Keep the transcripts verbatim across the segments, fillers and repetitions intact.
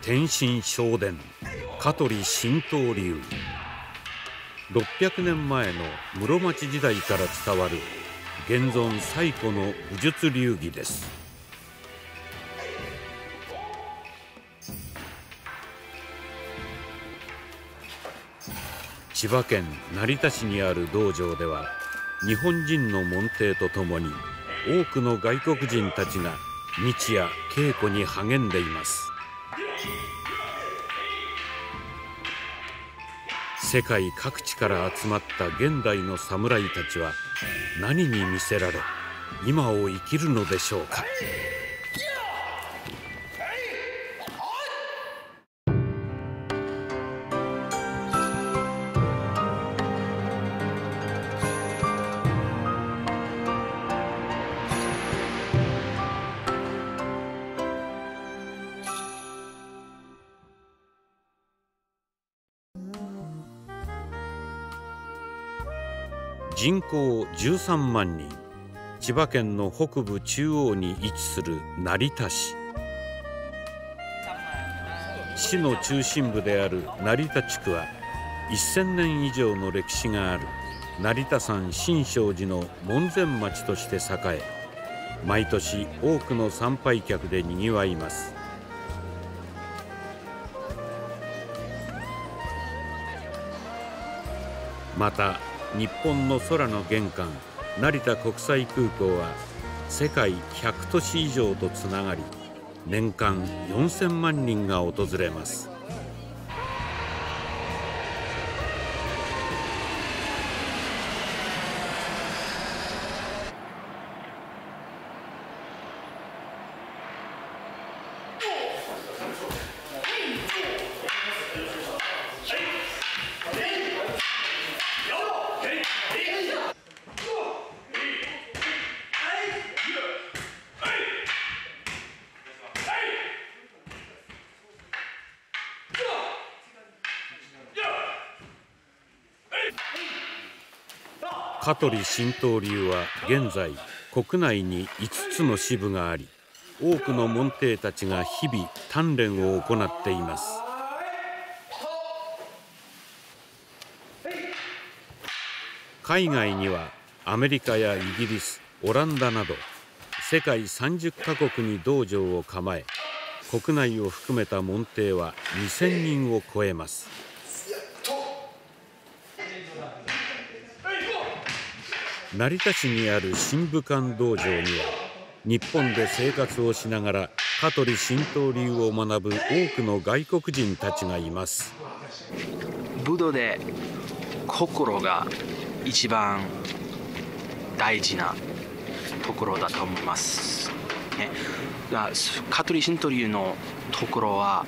天心正伝香取神道流。ろっぴゃくねんまえの室町時代から伝わる現存最古の武術流儀です。千葉県成田市にある道場では、日本人の門弟とともに多くの外国人たちが日夜稽古に励んでいます。世界各地から集まった現代の侍たちは何に魅せられ今を生きるのでしょうか。人口じゅうさんまんにん、千葉県の北部中央に位置する成田市。市の中心部である成田地区はせんねん以上の歴史がある成田山新勝寺の門前町として栄え、毎年多くの参拝客でにぎわいます。また日本の空の玄関成田国際空港は世界ひゃくとし以上とつながり、年間よんせんまんにんが訪れます。香取神道流は現在国内にいつつの支部があり、多くの門弟たちが日々鍛錬を行っています。海外にはアメリカやイギリス、オランダなど世界さんじゅっかこくに道場を構え、国内を含めた門弟はにせんにんを超えます。成田市にある神武館道場には、日本で生活をしながら香取神道流を学ぶ多くの外国人たちがいます。 武道で心が一番大事なところだと思います、ね、香取神道流のところは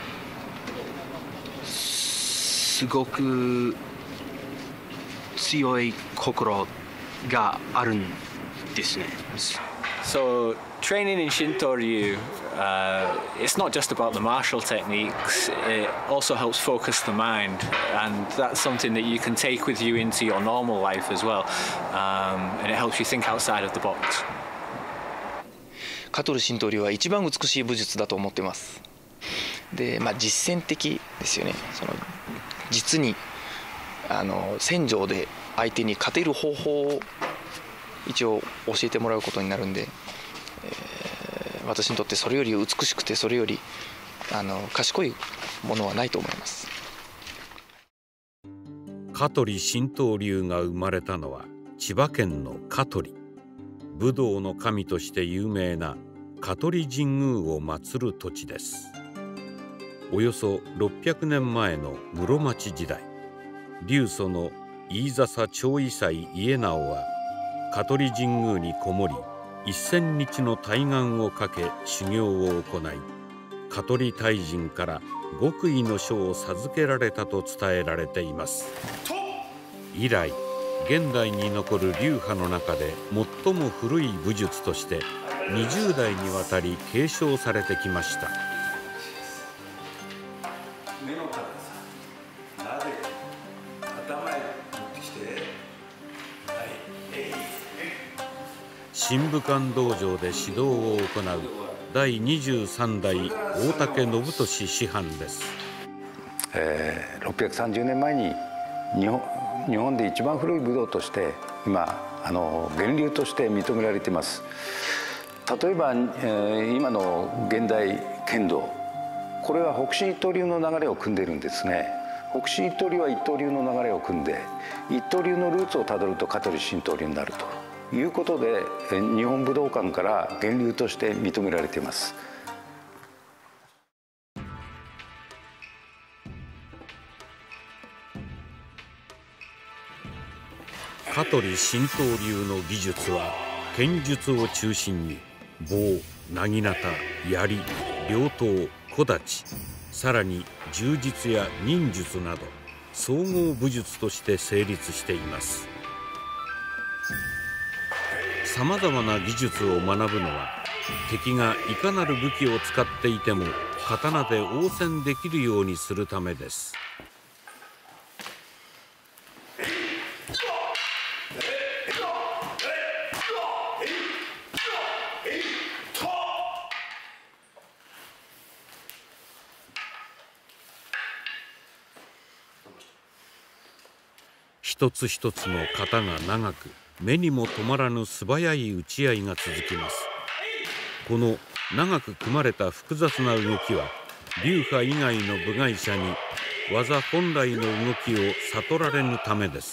すごく強い心があるんですね。 So training in Shinto Ryu, uh, it's not just about the martial techniques, it also helps focus the mind, and that's something that you can take with you into your normal life as well, um, and it helps you think outside of the box. 香取神道流は一番美しい武術だと思ってます。で、まあ、実践的ですよね。その実にあの戦場で相手に勝てる方法を一応教えてもらうことになるんで、えー、私にとってそれより美しくてそれよりあの賢いものはないと思います。 香取神道流が生まれたのは千葉県の香取。武道の神として有名な香取神宮を祀る土地です。およそろっぴゃくねんまえの室町時代、流祖の飯笹長威祭家直は香取神宮にこもりせんにちの大願をかけ修行を行い、香取大神から極意の書を授けられたと伝えられています。以来現代に残る流派の中で最も古い武術としてにじゅうだいにわたり継承されてきました。神武館道場で指導を行うだいにじゅうさんだい大竹信俊師範です。 えー、ろっぴゃくさんじゅうねんまえに日本、日本で一番古い武道として今あの源流として認められています。例えば、えー、今の現代剣道、これは北辰一刀流の流れを組んでいるんですね。北辰一刀流は一刀流の流れを組んで、一刀流のルーツをたどると香取神道流になるということで、日本武道館から源流として認められています。 香取神道流の技術は剣術を中心に棒、薙刀、槍、両刀、小太刀、さらに柔術や忍術など総合武術として成立しています。さまざまな技術を学ぶのは、敵がいかなる武器を使っていても刀で応戦できるようにするためです。一つ一つの型が長く、目にも止まらぬ素早い打ち合いが続きます。この長く組まれた複雑な動きは、流派以外の部外者に技本来の動きを悟られぬためです。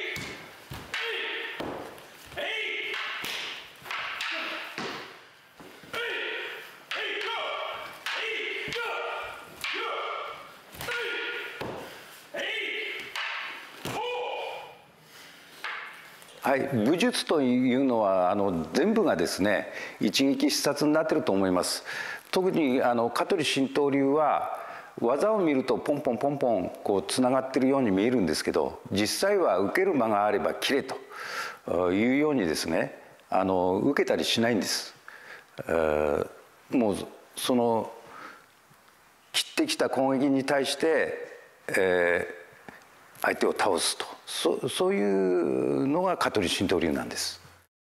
はい、武術というのはあの全部がですね一撃必殺になっていると思います。特にあの香取神道流は技を見るとポンポンポンポンこうつながっているように見えるんですけど、実際は受ける間があれば切れというようにですね、あの受けたりしないんです。えー、もうその切ってきた攻撃に対して、えー、相手を倒すと、そ, そういうのが香取神道流なんです。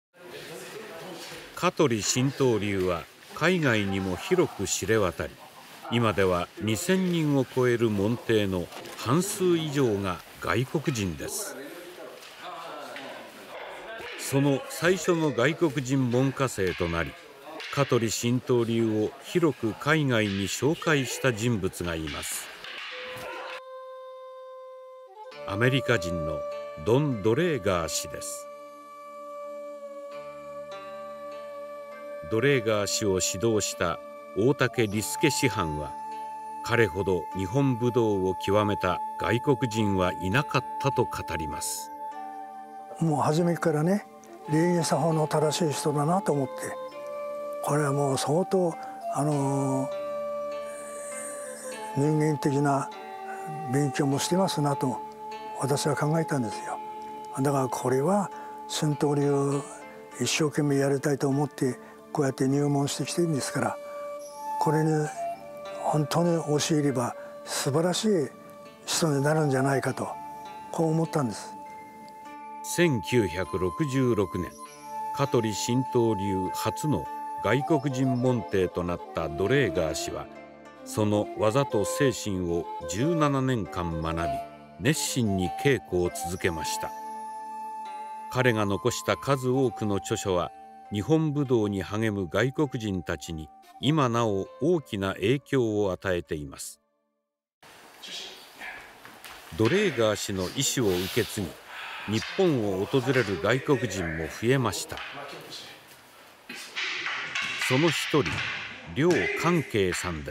香取神道流は海外にも広く知れ渡り、今ではにせんにんを超える門弟の半数以上が外国人です。その最初の外国人門下生となり、香取神道流を広く海外に紹介した人物がいます。アメリカ人のドン・ドレーガー氏です。ドレーガー氏を指導した大竹利助師範は、彼ほど日本武道を極めた外国人はいなかったと語ります。 もう初めからね、礼儀作法の正しい人だなと思って、これはもう相当あの人間的な勉強もしてますなと私は考えたんですよ。だからこれは神道流を一生懸命やりたいと思ってこうやって入門してきてるんですから、これに本当に教えれば素晴らしい人になるんじゃないかと、こう思ったんです。 せんきゅうひゃくろくじゅうろくねん、香取神道流初の外国人門弟となったドレーガー氏は、その技と精神をじゅうななねんかん学び、熱心に稽古を続けました。彼が残した数多くの著書は、日本武道に励む外国人たちに今なお大きな影響を与えています。ドレーガー氏の意思を受け継ぎ、日本を訪れる外国人も増えました。その一人、梁寛慶さんです。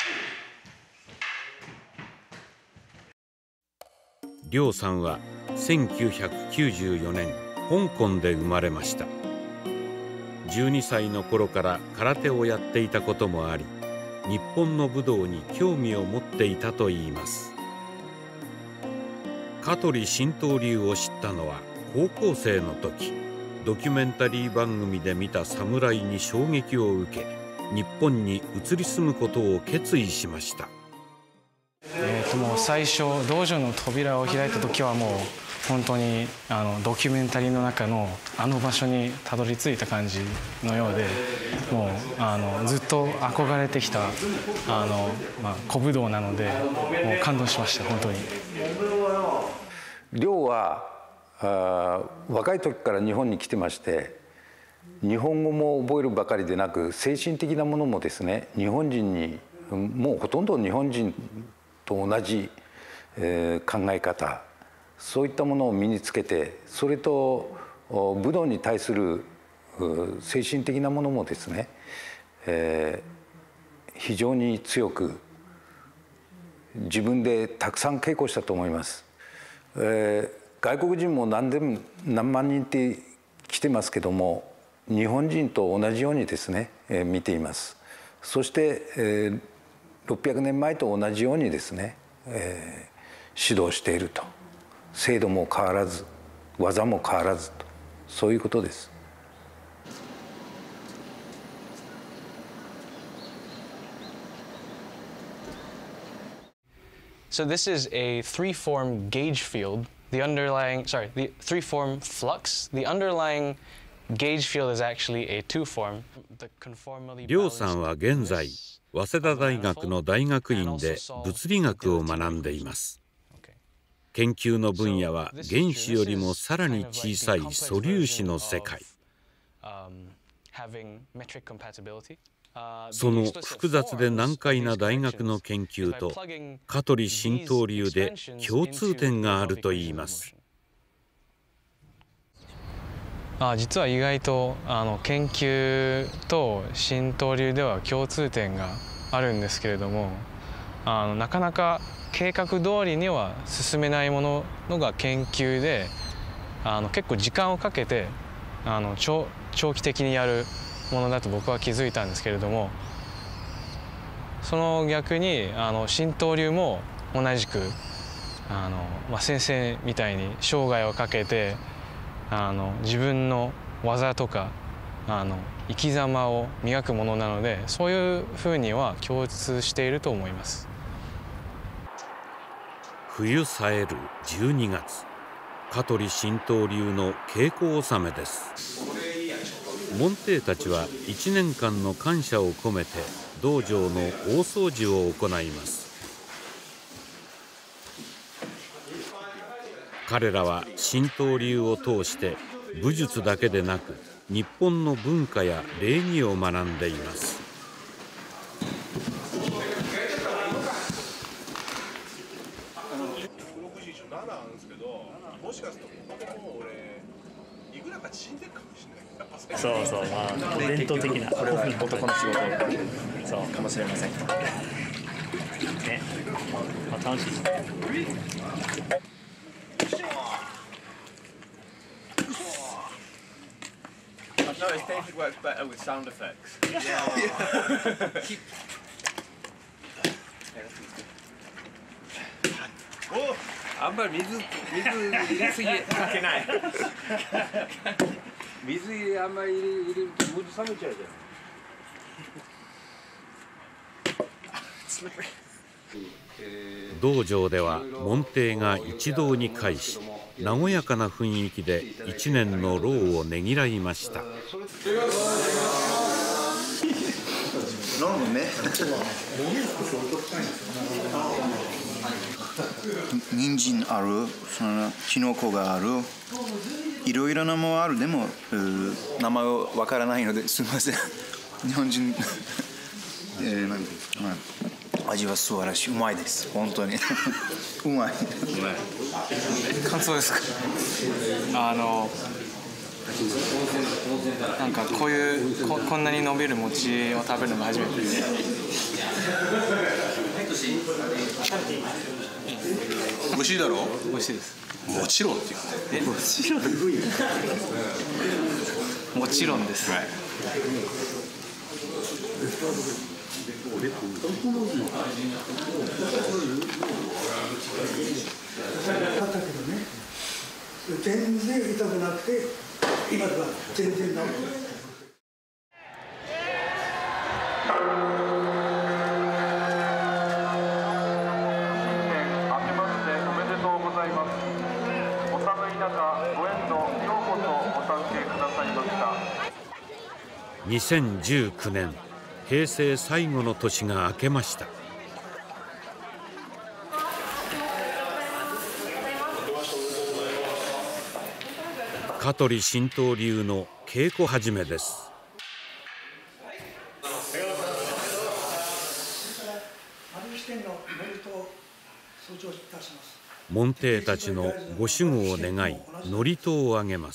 梁さんはせんきゅうひゃくきゅうじゅうよねん香港で生まれました。じゅうにさいの頃から空手をやっていたこともあり、日本の武道に興味を持っていたといいます。香取神道流を知ったのは高校生の時、ドキュメンタリー番組で見た侍に衝撃を受け、日本に移り住むことを決意しました。 えーともう最初道場の扉を開いた時はもう本当にあのドキュメンタリーの中のあの場所にたどり着いた感じのようで、もうあのずっと憧れてきたあの、まあ、古武道なので、もう感動しました本当に。 亮はあ若い時から日本に来てまして、日本語も覚えるばかりでなく精神的なものもですね、日本人にもうほとんど日本人と同じ、えー、考え方、そういったものを身につけて、それと武道に対する精神的なものもですね、えー、非常に強く自分でたくさん稽古したと思います。えー、外国人も何でも何万人って来てますけども、日本人と同じようにですね、えー、見ています。そして、えー、ろっぴゃくねんまえと同じようにですね、えー、指導していると。制度も変わらず、技も変わらずと、そういうことです。 So this is a three-form gauge field. The underlying, sorry, the three-form flux. The underlying gauge field is actually a two-form. The conformally balanced. 亮さんは現在、早稲田大学の大学院で物理学を学んでいます。研究の分野は原子よりもさらに小さい素粒子の世界。その複雑で難解な大学の研究と香取神道流で共通点があるといいます。 あ、実は意外とあの研究と神道流では共通点があるんですけれども、あのなかなか計画通りには進めないもののが研究で、あの結構時間をかけてあの 長, 長期的にやるものだと僕は気づいたんですけれども、その逆にあの神道流も同じくあの、まあ、先生みたいに生涯をかけてあの自分の技とかあの生き様を磨くものなので、そういうふうには共通していると思います。 冬さえるじゅうにがつ、香取神道流の稽古納めです。門弟たちはいちねんかんの感謝を込めて道場の大掃除を行います。彼らは神道流を通して武術だけでなく日本の文化や礼儀を学んでいます。 そうそう、まあ伝統的なこれは男の仕事そうかもしれませんね。まあ楽しいですね。 No, it's definitely works better with sound effects. Yeah. Oh, あんまり水水入れすぎかけない。水あんまり入れ入れると水冷めちゃうじゃん。 道場では門弟が一堂に会し、和やかな雰囲気で一年の労をねぎらいました。 飲むね。人参ある、そのキノコがある、いろいろなものある。でも名前わからないのですみません。日本人、えー、なんですか、うん、味は素晴らしい、うまいです。本当にうまい。 感想ですか。あのなんかこういう こ, こんなに伸びる餅を食べるのが初めてで。 美味しいだろう。 美味しいです。 もちろんっていう。 え、もちろん。もちろんです。はい。 だけどね、全然痛くなくて、今では全然治る。 おめでとうございます。おさめにせんじゅうきゅうねん、平成最後の年が明けました。香取神道流の稽古始めです。門弟たちのご守護を願い、祝詞をあげます。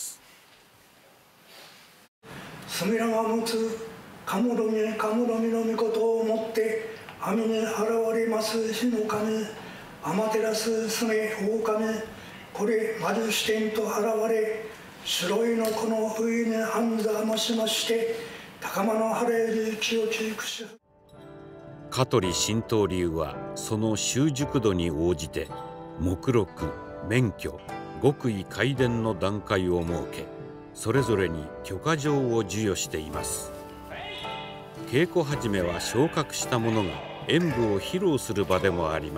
すみらが持つかむろみかむろみの御事をもって網に現れます日の神天照すげ大神これ魔術視点と現れ白いのこの上に安座もしまして高間の晴れる気をちくし。 香取神道流はその習熟度に応じて目録、免許、極意開伝の段階を設け、それぞれに許可状を授与しています。稽古始めは昇格した者が演舞を披露する場でもあります。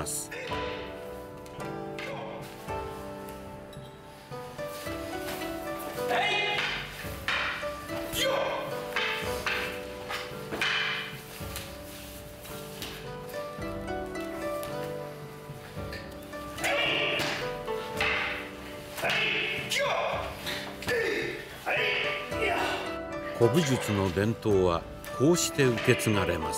古武術の伝統はこうして受け継がれます。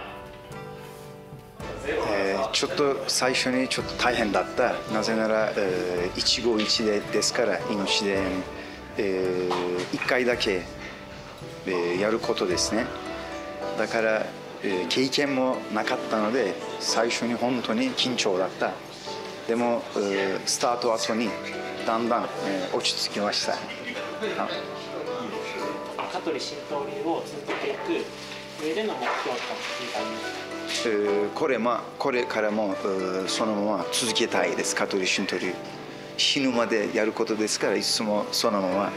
えー、ちょっと最初にちょっと大変だった。なぜなら、えー、一期一会ですから命で、えー、一回だけ、えー、やることですね。だから、えー、経験もなかったので最初に本当に緊張だった。でも、えー、スタート後にだんだん、えー、落ち着きました。 香取神道流を続けていく上での目標というえー、これまあこれからもそのまま続けたいです。香取神道流死ぬまでやることですからいつもそのまま、はい、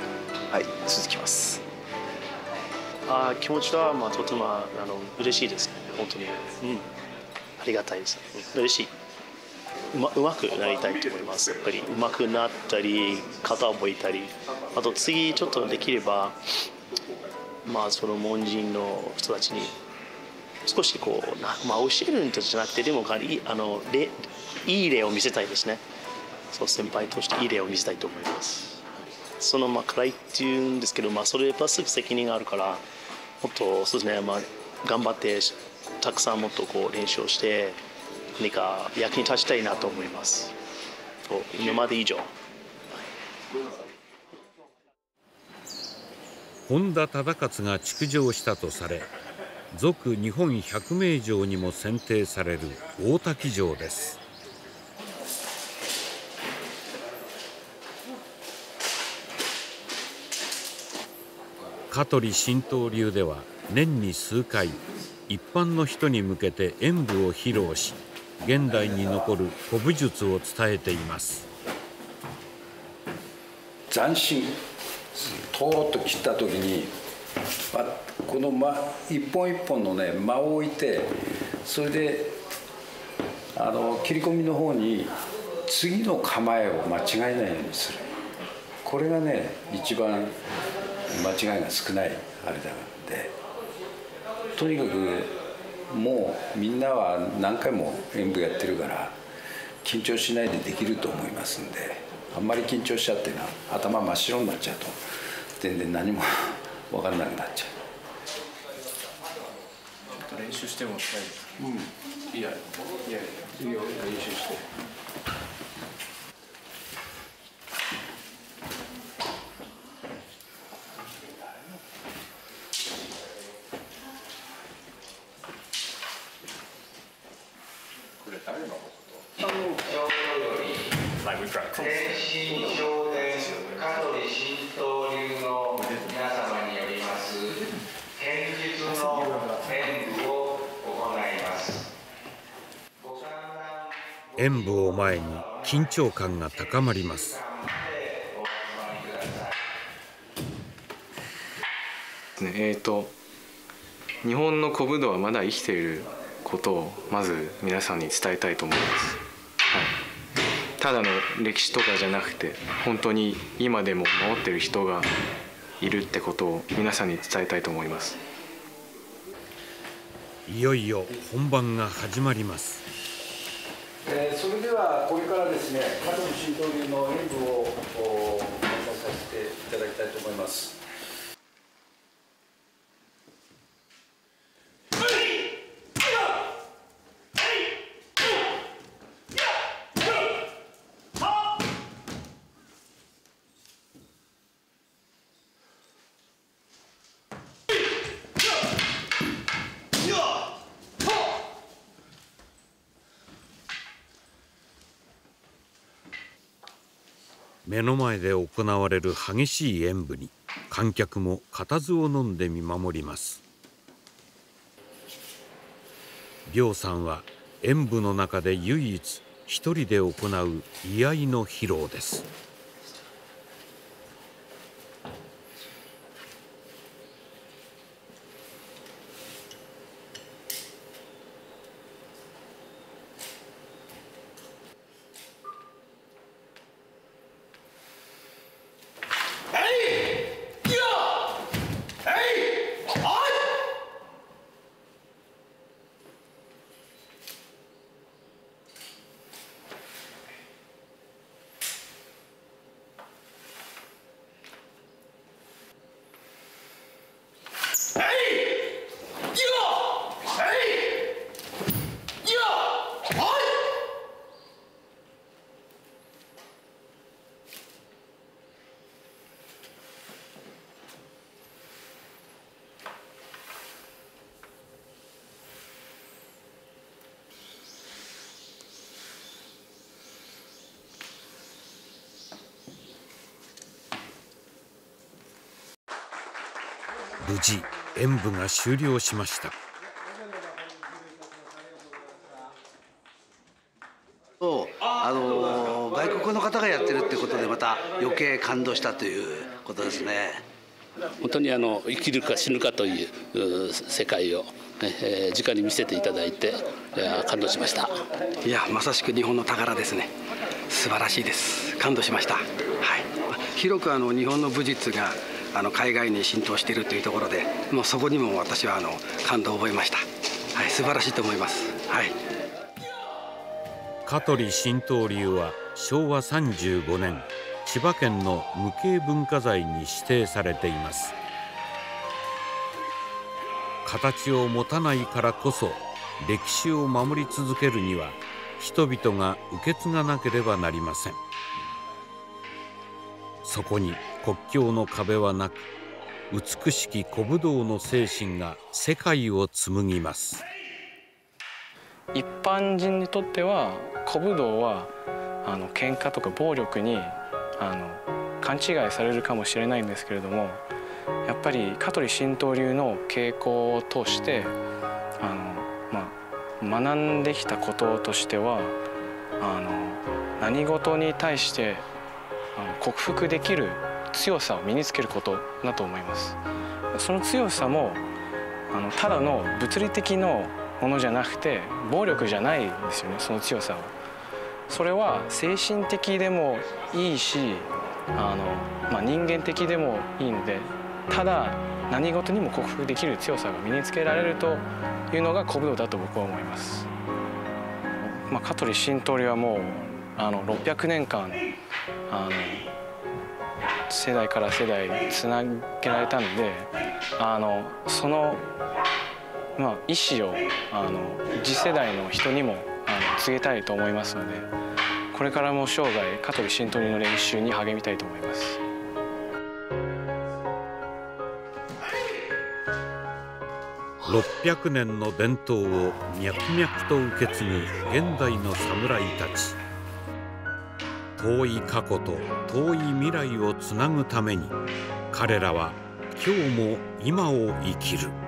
続きます。 あ気持ちはまあとてもあの嬉しいですね。本当に、うん、ありがたいです。嬉しい。うま、うまくなりたいと思います。やっぱりうまくなったり型を覚えたり、あと次ちょっとできればまあその門人の人たちに少しこうな、まあ、教えるんじゃなくてでもあの例いい例を見せたいですね。そう先輩としていい例を見せたいと思います。そのまあ課題っていうんですけど、まあ、それプラス責任があるからもっとそうですね、まあ、頑張ってたくさんもっとこう練習をして何か役に立ちたいなと思います。今まで以上。 本田忠勝が築城したとされ、続日本百名城にも選定される大滝城です。香取神道流では年に数回一般の人に向けて演舞を披露し、現代に残る古武術を伝えています。 斬新とーっと切った時にこの間一本一本のね間を置いて、それであの切り込みの方に次の構えを間違えないようにする。これがね一番間違いが少ないあれだので、とにかくもうみんなは何回も演舞やってるから緊張しないでできると思いますんで、あんまり緊張しちゃってな頭真っ白になっちゃうと全然何も分からなくなっちゃう。 ちょっと練習しても大丈夫？うん。いやいやいいよ練習して。これ誰のこと？ライブトラック。天神上で香取神道流の皆様によります剣術の演舞を行います。 演舞を前に緊張感が高まります。 えーと日本の古武道はまだ生きていることをまず皆さんに伝えたいと思います。はい、ただの歴史とかじゃなくて本当に今でも守ってる人がいるってことを皆さんに伝えたいと思います。 いよいよ本番が始まります。 えー、それではこれからですね、香取神道流の演舞をおさせていただきたいと思います。 目の前で行われる激しい演舞に観客も固唾を飲んで見守ります。廟さんは演舞の中で唯一一人で行う居合の披露です。無事演舞が終了しました。 あの外国の方がやってるってことでまた余計感動したということですね。 本当にあの生きるか死ぬかという世界を、えー、直に見せていただいて感動しました。 いや、まさしく日本の宝ですね。素晴らしいです。感動しました。はい、広くあの日本の武術があの海外に浸透しているというところで、もうそこにも私はあの感動を覚えました。はい、素晴らしいと思います。はい。 香取神道流はしょうわさんじゅうごねん千葉県の無形文化財に指定されています。形を持たないからこそ歴史を守り続けるには人々が受け継がなければなりません。そこに国境の壁はなく、美しき古武道の精神が世界を紡ぎます。 一般人にとっては古武道はあの喧嘩とか暴力にあの勘違いされるかもしれないんですけれども、やっぱり香取神道流の稽古を通してあの、まあ、学んできたこととしては、あの何事に対してあの克服できる強さを身につけることだと思います。その強さもあのただの物理的のものじゃなくて暴力じゃないんですよね。その強さはそれは精神的でもいいし、あの、まあ、人間的でもいいので、ただ何事にも克服できる強さが身につけられるというのが古武道だと僕は思います。まあ、香取神道流はもうあのろっぴゃくねんかんあの世代から世代つなげられたんで、あのその、まあ、意思をあの次世代の人にもあの告げたいと思いますので、これからも生涯香取神道流の練習に励みたいと思います。 ろっぴゃくねんの伝統を脈々と受け継ぐ現代の侍たち。遠い過去と遠い未来をつなぐために、彼らは今日も今を生きる。